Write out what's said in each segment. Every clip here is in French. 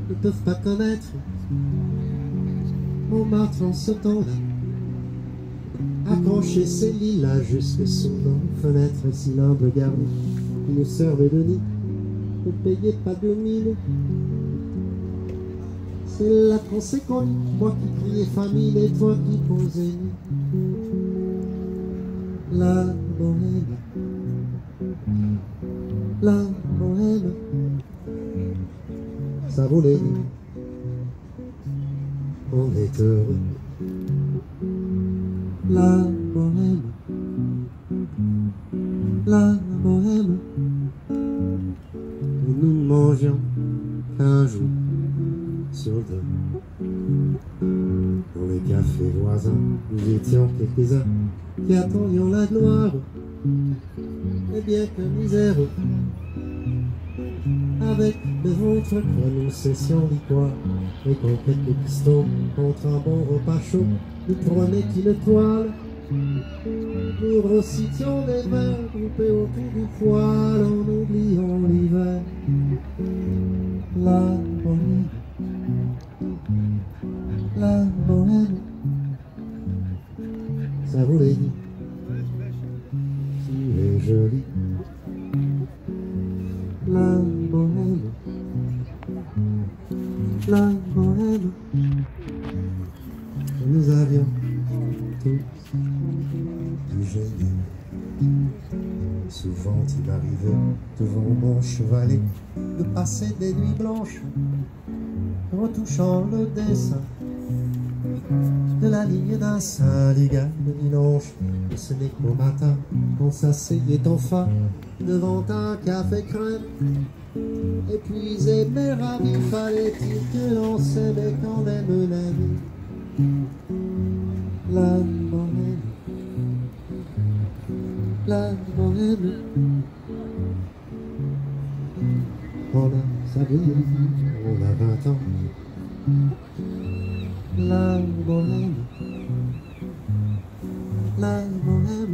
ne peuvent pas connaître Montmartre en ce temps-là. Accrocher ses lilas jusque sous nos fenêtres, cylindres garnis qui nous servent de nid. Ne payez pas de mine. C'est là qu'on s'est connus, moi qui criais famine et toi qui posais nuit. La bohème, la bohème, ça vaut les nuits. On est heureux. La bohème, la bohème, où nous mangions qu'un jour sur deux. Dans les cafés voisins, nous étions quelques-uns qui attendions la gloire, et bien que miséreux, avec le ventre que nous cessions d'y croire, et quand quelques pistons contre un bon repas chaud nous prenaient une toile, nous recitions des vers groupés autour du poêle en oubliant l'hiver. La bohème, la bohème, ça vous les dit, tu es jolie. La bohème, la bohème, nous avions tous du génie. Souvent il arrivait devant mon chevalet de passer des nuits blanches retouchant le dessin de la ligne d'un syndicat de dimanche. Et ce n'est qu'au matin qu'on s'asseyait enfin devant un café crème. Épuisé mais ravi, fallait-il que l'on s'aimait quand même la vie. La bohème, la bohème, on a sa vie, on a 20 ans. La bohème, la bohème,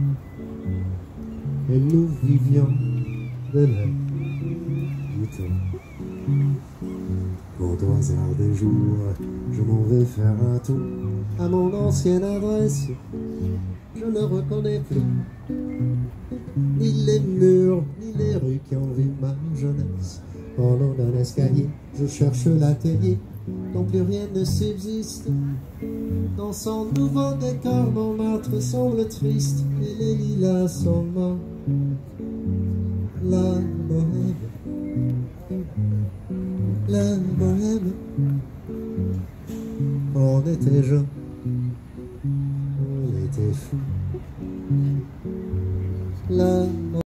et nous vivions de l'air du temps. Quand au hasard des jours, je m'en vais faire un tour à mon ancienne adresse, je ne reconnais plus ni les murs, ni les rues qui ont vu ma jeunesse. En long d'un escalier, je cherche l'atelier dont plus rien ne subsiste. Dans son nouveau décor, Montmartre semble triste et les lilas sont morts. La bohème, la bohème, on était jeunes, on était fous. La